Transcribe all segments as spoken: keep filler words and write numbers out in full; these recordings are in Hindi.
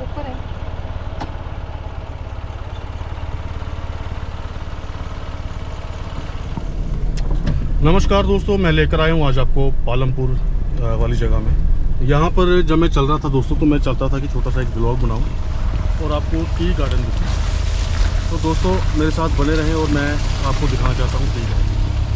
ऊपर है। नमस्कार दोस्तों, मैं लेकर आया हूँ आज आपको पालमपुर वाली जगह में। यहाँ पर जब मैं चल रहा था दोस्तों, तो मैं चाहता था कि छोटा सा एक ब्लॉग बनाऊँ और आपको टी गार्डन दिखाऊँ। तो दोस्तों मेरे साथ बने रहें और मैं आपको दिखाना चाहता हूँ टी गार्डन।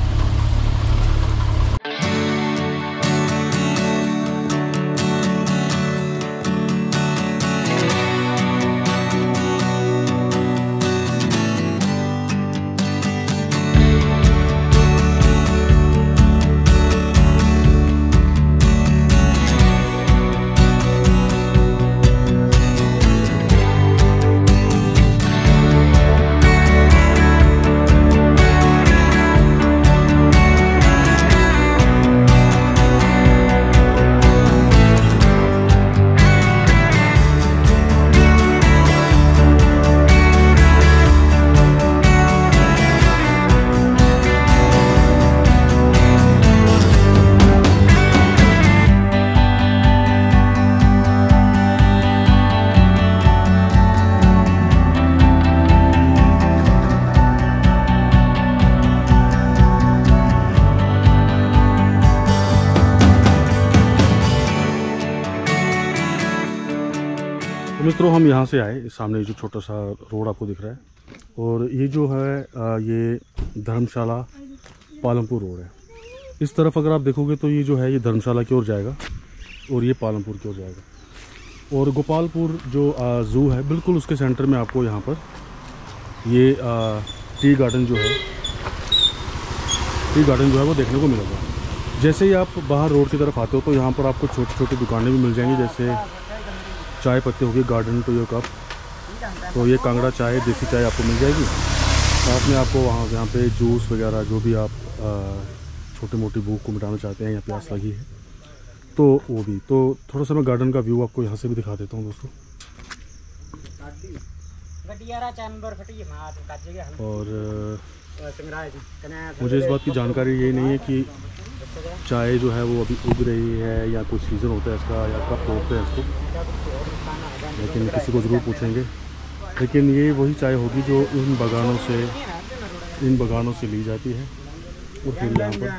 तो मित्रों, हम यहाँ से आए, सामने जो छोटा सा रोड आपको दिख रहा है, और ये जो है ये धर्मशाला पालमपुर रोड है। इस तरफ अगर आप देखोगे तो ये जो है ये धर्मशाला की ओर जाएगा और ये पालमपुर की ओर जाएगा। और गोपालपुर जो ज़ू है बिल्कुल उसके सेंटर में आपको यहाँ पर ये टी गार्डन जो है टी गार्डन जो है वो देखने को मिलेगा। जैसे ही आप बाहर रोड की तरफ आते हो तो यहाँ पर आपको छोटी छोटी दुकानें भी मिल जाएंगी, जैसे चाय पत्ती होगी गार्डन टू योर कप। तो ये कांगड़ा चाय, देसी चाय आपको मिल जाएगी। साथ में आपको वहाँ यहाँ पे जूस वगैरह जो भी आप छोटी मोटी भूख को मिटाना चाहते हैं या प्यास लगी है तो वो भी। तो थोड़ा सा मैं गार्डन का व्यू आपको यहाँ से भी दिखा देता हूँ दोस्तों। और मुझे इस बात की जानकारी यही नहीं है कि चाय जो है वो अभी उग रही है या कुछ सीज़न होता है इसका या कब तोड़ते हैं इसको, लेकिन किसी को ज़रूर पूछेंगे। लेकिन ये वही चाय होगी जो इन बगानों से इन बगानों से ली जाती है और फिर यहाँ पर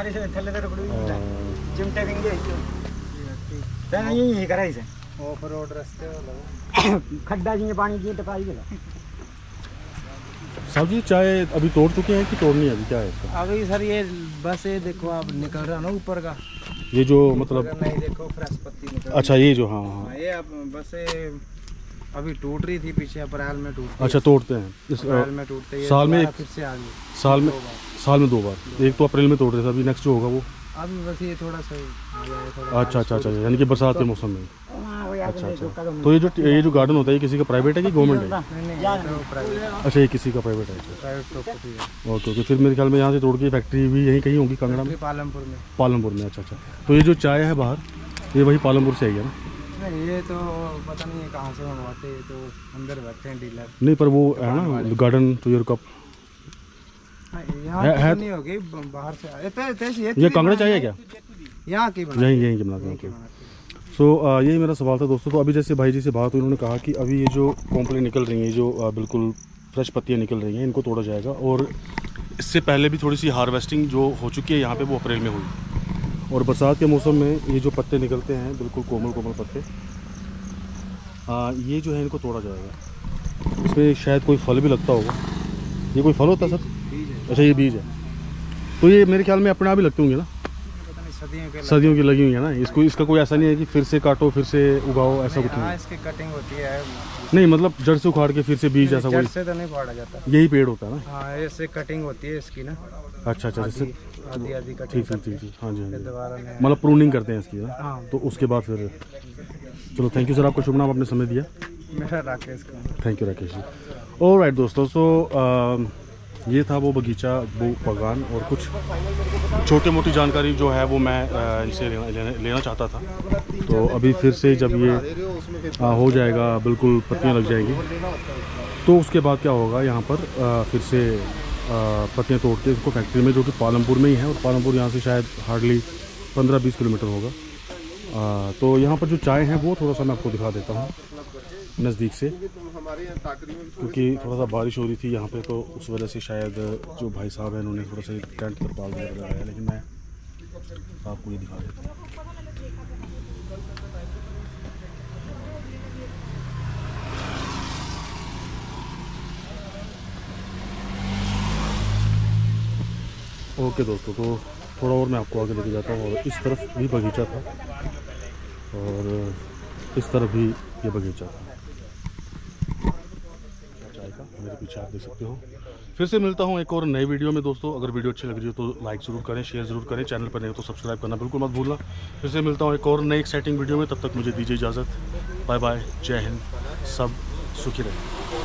साहब जी चाय अभी तोड़ चुके हैं कि तोड़नी है? अभी क्या है इसका? अभी सर ये बस ये देखो आप निकल रहा ना ऊपर का, ये जो मतलब नहीं देखो फ्रेश पत्ती निकल। अच्छा ये जो हाँ हाँ ये अब बस ये अभी टूट रही थी, पीछे अप्रैल में टूटती। अच्छा तोड़ते हैं इस अप्रैल में टूटते हैं, साल में एक, फिर से आ गई साल में साल में दो बार। एक तो अप्रैल में तोड़ रहे थे, अभी नेक्स्ट जो होगा वो अभी बस ये थोड़ा सा अच्छा अच्छा अच्छा यानी कि बरसात के मौसम में। अच्छा अच्छा तो ये जो ये जो गार्डन होता है ये किसी का प्राइवेट है कि गवर्नमेंट है? अच्छा ये किसी का प्राइवेट है। ओके ओके फिर मेरे ख्याल में यहाँ से तोड़ के फैक्ट्री भी यहीं कहीं होगी कांगड़ा में, पालमपुर में। पालमपुर में अच्छा अच्छा। तो ये जो चाय है बाहर ये वही पालमपुर से आई है ना? नहीं ये तो पता नहीं है कहाँ से मंगवाते हैं, तो अंदर बैठे हैं डीलर। नहीं पर वो है ना गार्डन टू योर कप है, नहीं होगी बाहर से। ये कांगड़ा चाय है क्या? यहाँ की यहीं यहीं की बनाते हैं। सो so, यही मेरा सवाल था दोस्तों। तो अभी जैसे भाई जी से बात हुई, उन्होंने कहा कि अभी ये जो कॉम्प्लेन निकल रही हैं, जो uh, बिल्कुल फ्रेश पत्तियाँ निकल रही हैं, इनको तोड़ा जाएगा। और इससे पहले भी थोड़ी सी हार्वेस्टिंग जो हो चुकी है यहाँ पे वो अप्रैल में हुई। और बरसात के मौसम में ये जो पत्ते निकलते हैं बिल्कुल कोमल कोमल पत्ते, आ, ये जो है इनको तोड़ा जाएगा। इसमें शायद कोई फल भी लगता होगा। ये कोई फल होता है सर? अच्छा ये बीज है। तो ये मेरे ख्याल में अपने आप ही लगते होंगे ना? सदियों की लगी हुई है ना इसको। इसका कोई ऐसा नहीं है कि फिर से काटो फिर से उगाओ, ऐसा कुछ नहीं। इसकी कटिंग होती है नहीं, मतलब जड़ से उखाड़ के फिर से बीज ऐसा कोई? जड़ से तो नहीं फाड़ा जाता, यही पेड़ होता है ना? हाँ ऐसे कटिंग होती है इसकी ना। अच्छा अच्छा जैसे आधी आधी कटिंग। ठीक ठीक ठीक ठीक हाँ जी हाँ जी, दोबारा मतलब प्रूनिंग करते हैं इसकी ना? हाँ। तो उसके बाद फिर चलो थैंक यू सर, आपका शुभ नाम, आपने समय दिया। मेरा राकेश का। Thank you Rakesh ji. All right दोस्तों, सो ये था वो बगीचा, वो बागान, और कुछ छोटी मोटी जानकारी जो है वो मैं इनसे लेना, लेना, लेना चाहता था। तो अभी फिर से जब ये आ, हो जाएगा, बिल्कुल पत्तियां लग जाएगी, तो उसके बाद क्या होगा, यहाँ पर आ, फिर से पत्तियां तोड़ के इसको फैक्ट्री में, जो कि पालमपुर में ही है, और पालमपुर यहाँ से शायद हार्डली पंद्रह बीस किलोमीटर होगा। आ, तो यहाँ पर जो चाय है वो थोड़ा सा मैं आपको दिखा देता हूँ। नज़दीक से, क्योंकि थोड़ा सा बारिश हो रही थी यहाँ पे, तो उस वजह से शायद जो भाई साहब हैं उन्होंने थोड़ा सा टेंट तरपाल वगैरह लगाया, लेकिन मैं आपको ये दिखा देता हूँ। ओके दोस्तों, तो थोड़ा और मैं आपको आगे लेके जाता हूँ। और इस तरफ भी बगीचा था और इस तरफ भी ये बगीचा था चाय का, मेरे पीछे आप देख सकते हो। फिर से मिलता हूँ एक और नई वीडियो में दोस्तों। अगर वीडियो अच्छी लग रही हो तो लाइक ज़रूर करें, शेयर ज़रूर करें, चैनल पर नहीं हो तो सब्सक्राइब करना बिल्कुल मत भूलना। फिर से मिलता हूँ एक और नई एक्साइटिंग वीडियो में, तब तक मुझे दीजिए इजाज़त। बाय बाय, जय हिंद, सब सुखी रहें।